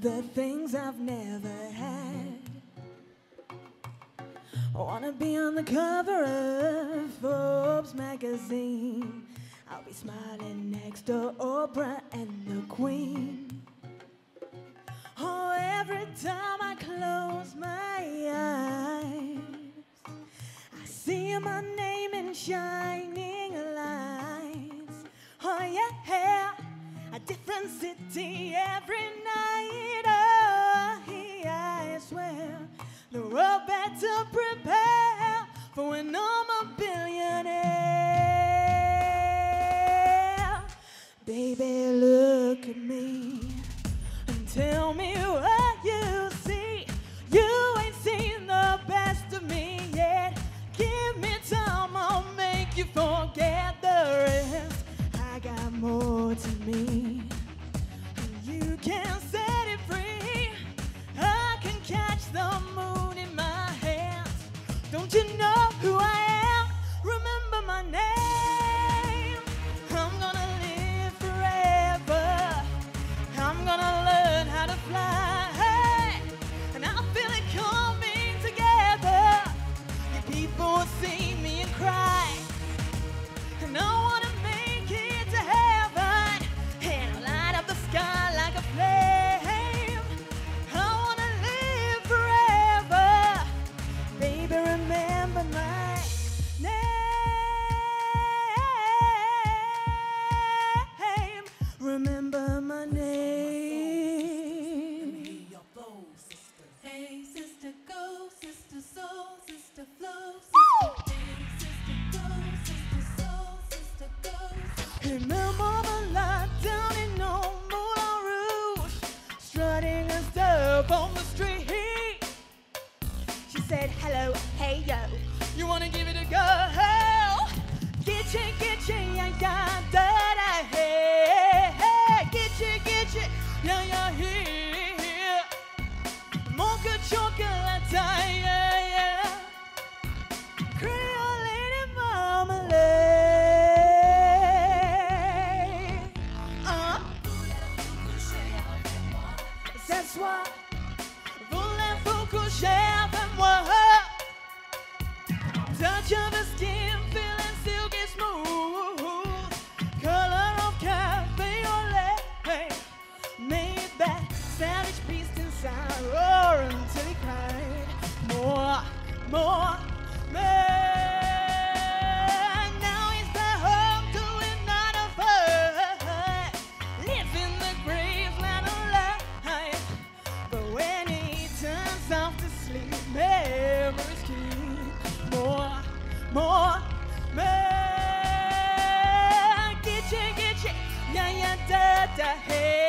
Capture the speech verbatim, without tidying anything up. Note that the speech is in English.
the things I've never had. I wanna be on the cover of Forbes magazine. I'll be smiling next to Oprah and the Queen. Oh, every time I close my eyes, I see my name in shining lights. Oh yeah, a different city every night. Oh, I swear the world better prepare for when I'm a billionaire. Baby, look at me and tell me what you see. You ain't seen the best of me yet. Give me time, I'll make you forget the rest. I got more to me. You can set it free. I can catch the moon in my hands. Don't you know who I am? Remember my name. I'm gonna live forever. I'm gonna learn how to fly. Hey, and I feel it coming together. You people will see me and cry. And I wanna make it to heaven and light up the sky like a flame. I wanna live forever. Baby, remember my name. Remember my name. Hey, sister, go, sister, soul, sister, flow, sister, sister, soul, sister, go. Remember my life down in old Moulin Rouge, strutting and stuff on the street. She said, hello, hey yo, you wanna give it a go? Get you, get you, yeah, yeah, da da, hey, hey, get you, get you, yeah, yeah, here. Mocha chocolate, yeah, yeah. Creole lady marmalade. Uh, c'est soi, voulez-vous coucher avec moi? Touch of the skin, feeling silky smooth. Color of cafe au lait. Made that savage beast inside roar until he cried. More, more, more. Now he's back home doing nine to five, living the Graceland of life. But when he turns off to sleep, memories keep more, more, more. Get you, get you, yeah, yeah, da, da, hey.